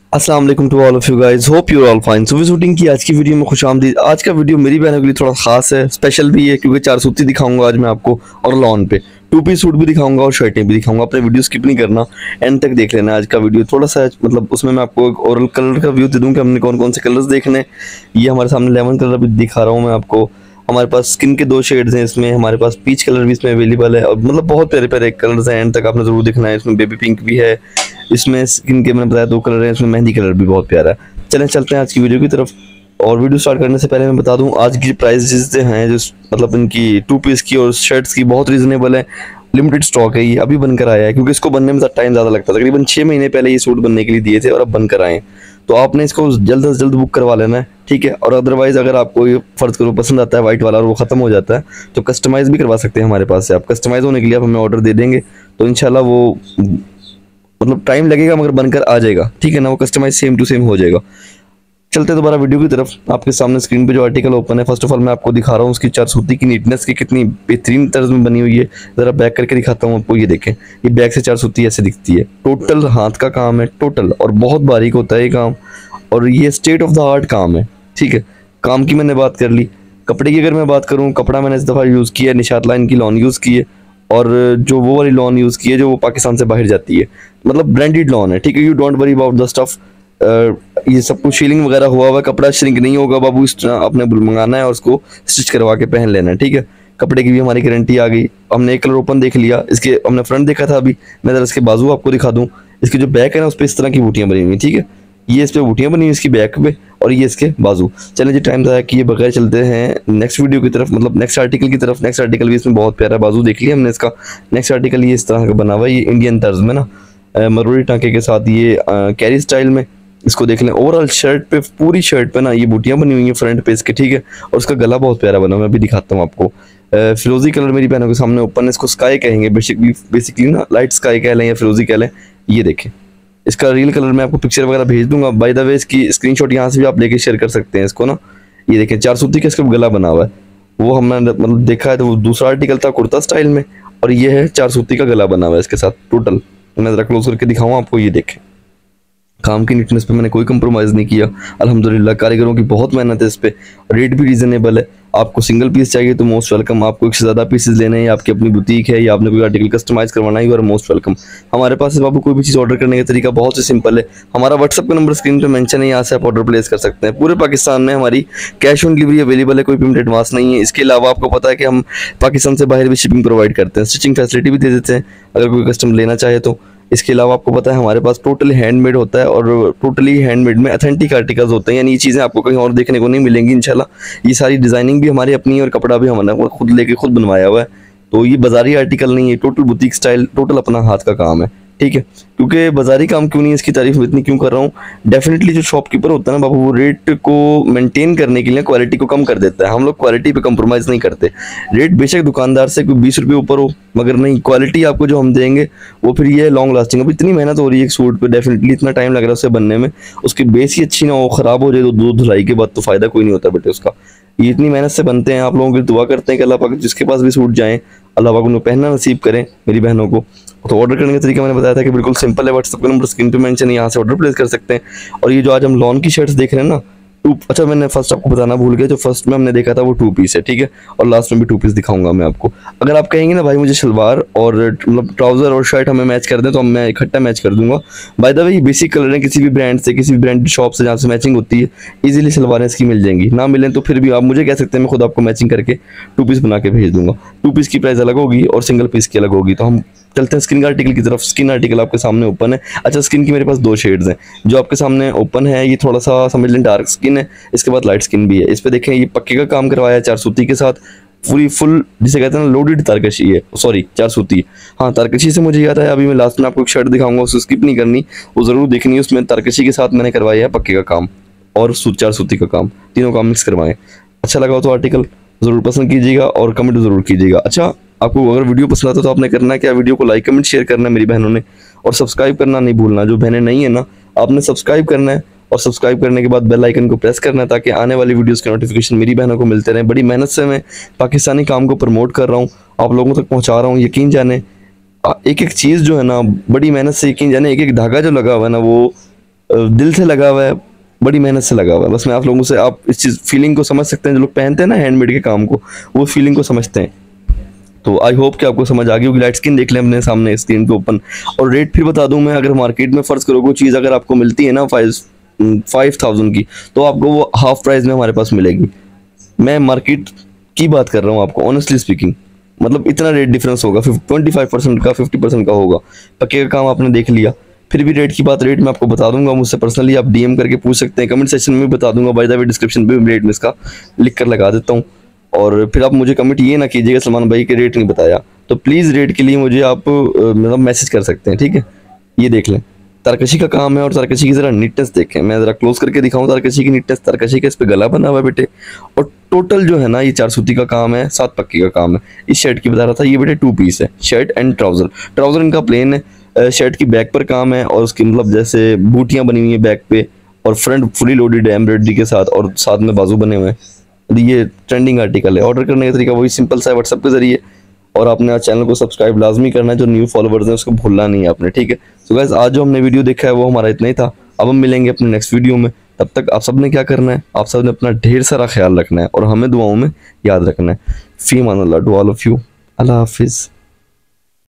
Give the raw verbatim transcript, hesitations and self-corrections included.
अस्सलाम वालेकुम to all of you guys, hope you are all fine. सुबह shooting की आज की वीडियो में खुशामदीद। आज का वीडियो मेरी बहनों के लिए थोड़ा खास है, स्पेशल भी है क्योंकि चार सूती दिखाऊंगा आज मैं आपको और लॉन पे टू पीस सूट भी दिखाऊंगा और शर्टें भी दिखाऊंगा। अपने वीडियो स्किप नहीं करना, एंड तक देख लेना। आज का वीडियो थोड़ा सा मतलब उसमें मैं आपको एक ओवरऑल कलर का व्यू दे दूँ कि हमने कौन कौन से कलर्स देखने। ये हमारे सामने लेमन कलर भी दिखा रहा हूँ मैं आपको। हमारे पास स्किन के दो शेड्स हैं इसमें, हमारे पास पीच कलर भी इसमें अवेलेबल है और मतलब बहुत प्यारे प्यारे कलर्स हैं। एंड तक आपने जरूर देखना है। इसमें बेबी पिंक भी है, इसमें स्किन के मैंने बताया दो कलर हैं, इसमें मेहंदी कलर भी बहुत प्यारा है। चलें चलते हैं आज की वीडियो की तरफ। और वीडियो स्टार्ट करने से पहले मैं बता दूं आज की प्राइसेस हैं जो मतलब इनकी टू पीस की और शर्ट्स की बहुत रीजनेबल है। लिमिटेड स्टॉक है, ये अभी बनकर आया है क्योंकि इसको बनने में टाइम ज़्यादा लगता है। तकरीबन छः महीने पहले ये सूट बनने के लिए दिए थे और अब बनकर आए हैं, तो आपने इसको जल्द से जल्द बुक करवा लेना है, ठीक है। और अदरवाइज अगर आपको ये फर्ज करो पसंद आता है वाइट वाला और वो ख़त्म हो जाता है तो कस्टमाइज़ भी करवा सकते हैं हमारे पास से। आप कस्टमाइज़ होने के लिए आप हमें ऑर्डर दे देंगे तो इंशाल्लाह वो मतलब टाइम लगेगा मगर बनकर आ जाएगा, ठीक है ना। वो कस्टमाइज सेम टू सेम हो जाएगा। चलते दोबारा वीडियो की तरफ। आपके सामने स्क्रीन पे जो आर्टिकल ओपन है, फर्स्ट ऑफ ऑल मैं आपको दिखा रहा हूँ उसकी चार सूती की नीटनेस की कितनी बेहतरीन तर्ज में बनी हुई है। ज़रा बैक करके दिखाता हूँ आपको, ये देखें। ये बैक से चार सूती ऐसे दिखती है। टोटल हाथ का काम है टोटल, और बहुत बारीक होता है ये काम, और ये स्टेट ऑफ द आर्ट काम है, ठीक है। काम की मैंने बात कर ली। कपड़े की अगर मैं बात करूँ, कपड़ा मैंने इस दफ़ा यूज़ किया है निशात लाइन की लॉन यूज़ की है, और जो वो वाली लॉन यूज़ की है जो वो पाकिस्तान से बाहर जाती है, मतलब ब्रांडेड लॉन है, ठीक है। You don't worry about the stuff. ये सब कुछ शीलिंग वगैरह हुआ हुआ है, कपड़ा श्रिंक नहीं होगा बाबू। इस तरह आपने मंगाना है और उसको स्टिच करवा के पहन लेना है, ठीक है। कपड़े की भी हमारी गारंटी आ गई। हमने एक कलर ओपन देख लिया, इसके हमने फ्रंट देखा था अभी। मैं ज़रा इसके बाजू आपको दिखा दूँ। इसकी जो बैक है ना उस पर इस तरह की बूटियाँ बनी हुई, ठीक है। ये इस पर बूटियाँ बनी हुई इसकी बैक पे, और ये इसके बाजू। चलें जी, टाइम ज़ाया किए बगैर चलते हैं नेक्स्ट वीडियो की तरफ, मतलब नेक्स्ट आर्टिकल की तरफ। नेक्स्ट आर्टिकल भी इसमें बहुत प्यारा बाजू देख लिया हमने इसका। नेक्स्ट आर्टिकल ये इस तरह का बना हुआ है, ये इंडियन तर्ज में ना, मरूरी टाँके के साथ ये कैरी स्टाइल में। इसको देख लें। ओवरऑल शर्ट पे, पूरी शर्ट पे ना ये बूटियाँ बनी हुई हैं फ्रंट पे इसके, ठीक है। और उसका गला बहुत प्यारा बना हुआ है, मैं भी दिखाता हूँ आपको। फिरोजी कलर मेरी बहनों के सामने ओपन है, इसको स्काई कहेंगे बेसिकली बेसिकली ना, लाइट स्काई कह लें या फिरोजी कह लें। ये देखें, इसका रियल कलर मैं आपको पिक्चर वगैरह भेज दूंगा। बाय द वे इसकी स्क्रीनशॉट यहाँ से भी आप लेके शेयर कर सकते हैं इसको ना। ये देखें, चार सूती का इसका गला बना हुआ है। वो हमने मतलब देखा है तो वो दूसरा आर्टिकल था कुर्ता स्टाइल में, और ये है चार सूती का गला बना हुआ है इसके साथ टोटल। मैं ज़रा क्लोज करके दिखाऊँ आपको, ये देखें। काम की नीटनेस पे मैंने कोई कंप्रोमाइज़ नहीं किया अल्हम्दुलिल्लाह। कारीगरों की बहुत मेहनत है इस पे। रेट भी रीज़नेबल है। आपको सिंगल पीस चाहिए तो मोस्ट वेलकम। आपको एक से ज़्यादा पीसेस लेने हैं, आपकी अपनी बुटीक है या आपने कोई आर्टिकल कस्टमाइज़ करवाना है, यू आर मोस्ट वेलकम। हमारे पास से बाबू कोई भी चीज़ ऑर्डर करने का तरीका बहुत ही सिंपल है। हमारा व्हाट्सअप का नंबर स्क्रीन पर मेंशन है, यहाँ से आप ऑर्डर प्लेस कर सकते हैं। पूरे पाकिस्तान में हमारी कैश ऑन डिलीवरी अवेलेबल है, कोई पेमेंट एडवांस नहीं है। इसके अलावा आपको पता है कि हम पाकिस्तान से बाहर भी शिपिंग प्रोवाइड करते हैं, स्टिचिंग फैसिलिटी भी दे देते हैं अगर कोई कस्टमर लेना चाहे तो। इसके अलावा आपको पता है हमारे पास टोटली हैंडमेड होता है, और टोटली हैंडमेड में अथेंटिक आर्टिकल्स होते हैं, यानी ये चीज़ें आपको कहीं और देखने को नहीं मिलेंगी इंशाल्लाह। ये सारी डिज़ाइनिंग भी हमारी अपनी है और कपड़ा भी हमने खुद लेके खुद बनवाया हुआ है। तो ये बाजारी आर्टिकल नहीं है, टोटल बुटीक स्टाइल, टोटल अपना हाथ का काम है, ठीक है। क्योंकि बाजारी काम क्यों नहीं है, इसकी तारीफ इतनी क्यों कर रहा हूँ। डेफिनेटली जो शॉपकीपर होता है ना बाबू, वो रेट को मेंटेन करने के लिए क्वालिटी को कम कर देता है। हम लोग क्वालिटी पे कंप्रोमाइज़ नहीं करते। रेट बेशक दुकानदार से कोई बीस रुपये ऊपर हो, मगर नहीं, क्वालिटी आपको जो हम देंगे वो फिर ये लॉन्ग लास्टिंग। अब इतनी मेहनत हो रही है एक सूट पे, डेफिनेटली इतना टाइम लग रहा है उसे बनने में, उसकी बेस ही अच्छी ना हो, ख़राब हो जाए तो दो धुलाई के बाद तो फ़ायदा कोई नहीं होता बेटे उसका। ये इतनी मेहनत से बनते हैं। आप लोगों की दुआ करते हैं कि अल्लाह पाक जिसके पास भी सूट जाएँ अल्लाह पाक उन्हें पहनना नसीब करें मेरी बहनों को। तो ऑर्डर करने का तरीका मैंने बताया था कि बिल्कुल सिंपल है। व्हाट्सएप का नंबर स्क्रीन पे मेंशन है, यहाँ से ऑर्डर प्लेस कर सकते हैं। और ये जो आज हम लॉन की शर्ट्स देख रहे हैं ना, टू, अच्छा मैंने फर्स्ट आपको बताना भूल गया, जो फर्स्ट में हमने देखा था वो टू पीस है, ठीक है। और लास्ट में भी टू पीस दिखाऊंगा मैं आपको। अगर आप कहेंगे ना भाई मुझे शलवार और मतलब ट्राउज़र और शर्ट हमें मैच कर दें तो मैं इकट्ठा मैच कर दूंगा। बाय द वे ये बेसिक कलर है, किसी भी ब्रांड से, किसी भी ब्रांड शॉप से जहाँ से मैचिंग होती है ईजिली सलवारें इसकी मिल जाएंगी। ना मिलें तो फिर भी आप मुझे कह सकते हैं, मैं खुद आपको मैचिंग करके टू पीस बना के भेज दूंगा। टू पीस की प्राइस अलग होगी और सिंगल पीस की अलग होगी। तो हम चलते हैं स्किन आर्टिकल की तरफ। स्किन आर्टिकल आपके सामने ओपन है। अच्छा, स्किन की मेरे पास दो शेड्स हैं। जो आपके सामने ओपन है ये थोड़ा सा समझ लें डार्क स्किन है, इसके बाद लाइट स्किन भी है। इस पे देखें ये पक्के का काम करवाया है चार सूती के साथ, पूरी फुल जिसे कहते हैं ना लोडेड तारकशी है, सॉरी चार सूती। हाँ, तारकशी से मुझे याद है, अभी मैं लास्ट में आपको एक शर्ट दिखाऊंगा, उसको स्किप नहीं करनी, वो ज़रूर देखनी है। उसमें तारकशी के साथ मैंने करवाया है पक्के का काम और चार सूती का काम, तीनों काम मिक्स करवाएं। अच्छा लगा तो आर्टिकल ज़रूर पसंद कीजिएगा और कमेंट ज़रूर कीजिएगा। अच्छा, आपको अगर वीडियो पसंद आता तो आपने करना है क्या, वीडियो को लाइक कमेंट शेयर करना है मेरी बहनों ने, और सब्सक्राइब करना नहीं भूलना। जो बहनें नहीं है ना, आपने सब्सक्राइब करना है, और सब्सक्राइब करने के बाद बेल आइकन को प्रेस करना है ताकि आने वाली वीडियोस के नोटिफिकेशन मेरी बहनों को मिलते रहें। बड़ी मेहनत से मैं पाकिस्तानी काम को प्रमोट कर रहा हूँ, आप लोगों तक पहुँचा रहा हूँ। यकीन जाने एक एक चीज़ जो है ना, बड़ी मेहनत से, यकीन जाने एक एक धागा जो लगा हुआ है ना, वो दिल से लगा हुआ है, बड़ी मेहनत से लगा हुआ है। बस मैं आप लोगों से, आप इस चीज़ फीलिंग को समझ सकते हैं, जो लोग पहनते हैं ना हैंडमेड के काम को, वो फीलिंग को समझते हैं। तो आई होप कि आपको समझ आ गई होगी। लाइट स्किन देख लें अपने सामने स्क्रीन पे ओपन। और रेट फिर बता दूं मैं, अगर मार्केट में फ़र्ज़ करो कोई चीज़ अगर आपको मिलती है ना फाइव फाइव थाउजेंड की, तो आपको वो हाफ प्राइस में हमारे पास मिलेगी। मैं मार्केट की बात कर रहा हूँ आपको, ऑनेस्टली स्पीकिंग, मतलब इतना रेट डिफरेंस होगा, ट्वेंटी फाइव परसेंट का, फिफ्टी परसेंट का होगा। पक्के का काम आपने देख लिया। फिर भी रेट की बात, रेट मैं आपको बता दूंगा, मुझसे पर्सनली आप डीएम करके पूछ सकते हैं, कमेंट सेक्शन में भी बता दूंगा, बाय द वे डिस्क्रिप्शन पे भी रेट में इसका लिख कर लगा देता हूँ। और फिर आप मुझे कमेंट ये ना कीजिएगा सलमान भाई के रेट नहीं बताया, तो प्लीज़ रेट के लिए मुझे आप मतलब मैसेज कर सकते हैं, ठीक है। ये देख लें, तारकशी का काम है, और तारकशी की ज़रा नीटनेस देखें, मैं ज़रा क्लोज करके दिखाऊं तारकशी की नीटनेस। तारकशी का इस पे गला बना हुआ है बेटे, और टोटल जो है ना ये चार सूती का काम है, सात पक्की का काम है। इस शर्ट की बता रहा था, ये बेटे टू पीस है, शर्ट एंड ट्राउज़र। ट्राउज़र इनका प्लेन है, शर्ट की बैक पर काम है, और उसकी मतलब जैसे बूटियाँ बनी हुई है बैक पे, और फ्रंट फुली लोडेड है एम्ब्रॉयडरी के साथ, और साथ में बाजू बने हुए हैं। ये ट्रेंडिंग आर्टिकल है। ऑर्डर करने का तरीका वही सिंपल सा है, व्हाट्सएप के जरिए। और आपने आज चैनल को सब्सक्राइब लाजमी करना है, जो न्यू फॉलोवर्स हैं उसको भूलना नहीं है आपने, ठीक है। सो गाइस, आज जो हमने वीडियो देखा है वो हमारा इतना ही था। अब हम मिलेंगे अपने नेक्स्ट वीडियो में। तब तक आप सब ने क्या करना है, आप सब ने अपना ढेर सारा ख्याल रखना है, और हमें दुआओं में याद रखना है। फी मान अल्लाह, टू ऑल ऑफ यू। अल्लाह हाफिज़।